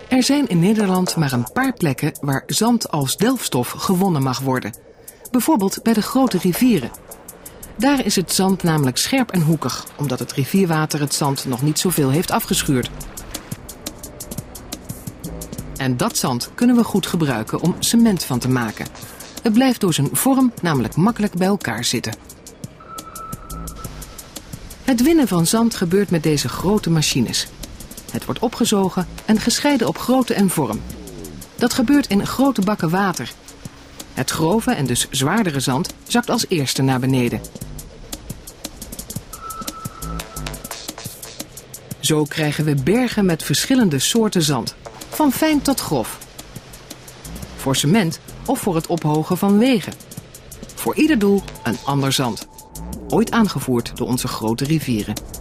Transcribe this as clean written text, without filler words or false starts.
Er zijn in Nederland maar een paar plekken waar zand als delfstof gewonnen mag worden. Bijvoorbeeld bij de grote rivieren. Daar is het zand namelijk scherp en hoekig, omdat het rivierwater het zand nog niet zoveel heeft afgeschuurd. En dat zand kunnen we goed gebruiken om cement van te maken. Het blijft door zijn vorm namelijk makkelijk bij elkaar zitten. Het winnen van zand gebeurt met deze grote machines. Het wordt opgezogen en gescheiden op grootte en vorm. Dat gebeurt in grote bakken water. Het grove en dus zwaardere zand zakt als eerste naar beneden. Zo krijgen we bergen met verschillende soorten zand, van fijn tot grof. Voor cement of voor het ophogen van wegen. Voor ieder doel een ander zand. Ooit aangevoerd door onze grote rivieren.